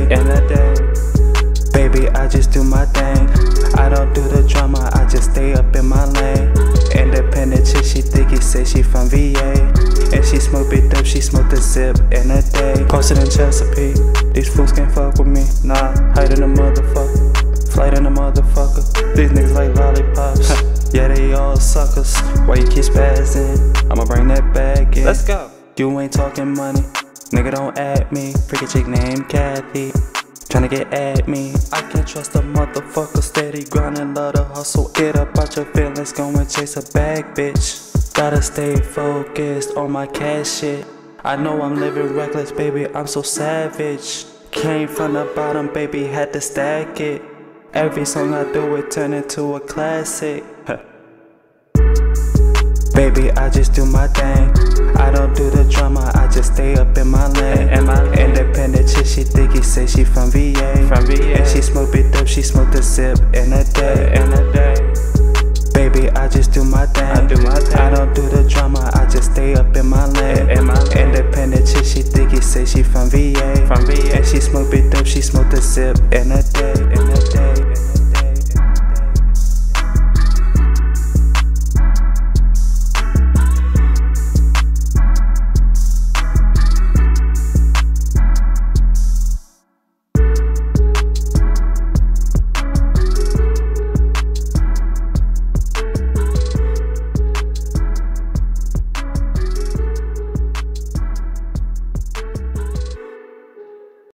In a day. Baby, I just do my thing. I don't do the drama, I just stay up in my lane. Independent chick, she think he say she from VA. And she smoke big dope, she smoke the zip in a day. Posted in Chesapeake, these fools can't fuck with me. Nah, height in the motherfucker, flight in the motherfucker. These niggas like lollipops, yeah they all suckers. Why you keep spazzing? I'ma bring that bag in. Let's go. You ain't talking money, nigga don't add me. Freaky chick named Kathy, tryna get at me. I can't trust a motherfucker, steady grinding, love to hustle. Get up out your feelings, go and chase a bag, bitch. Gotta stay focused on my cash shit. I know I'm living reckless, baby, I'm so savage. Came from the bottom, baby, had to stack it. Every song I do, it turn into a classic. Baby, I just do my thing. I don't do the drama, I just stay up in my lane. Independent chick, she think he say she from VA. And she smoke big dope, she smoke the zip in a day. Baby, I just do my